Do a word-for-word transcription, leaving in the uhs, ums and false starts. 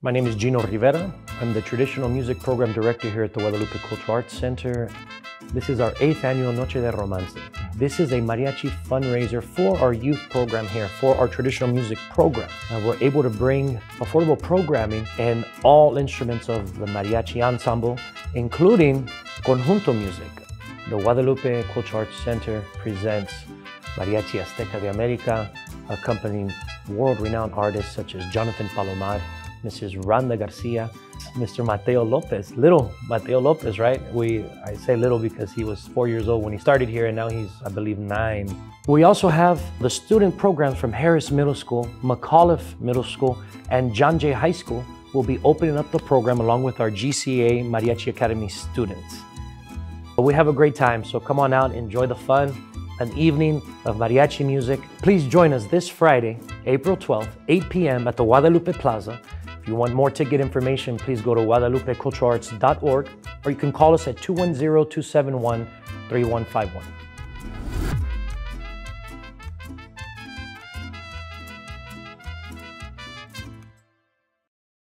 My name is Gino Rivera. I'm the Traditional Music Program Director here at the Guadalupe Cultural Arts Center. This is our eighth Annual Noche de Romance. This is a mariachi fundraiser for our youth program here, for our traditional music program. Uh, we're able to bring affordable programming and all instruments of the mariachi ensemble, including conjunto music. The Guadalupe Cultural Arts Center presents Mariachi Azteca de América, accompanying world-renowned artists such as Jonathan Palomar, Missus Randa Garcia, Mister Mateo Lopez, little Mateo Lopez, right? We, I say little because he was four years old when he started here and now he's, I believe, nine. We also have the student programs from Harris Middle School, McAuliffe Middle School, and John Jay High School will be opening up the program along with our G C A Mariachi Academy students. But we have a great time, so come on out, enjoy the fun, an evening of mariachi music. Please join us this Friday, April twelfth, eight p m at the Guadalupe Plaza. If you want more ticket information, please go to guadalupe cultural arts dot org or you can call us at two one zero, two seven one, three one five one.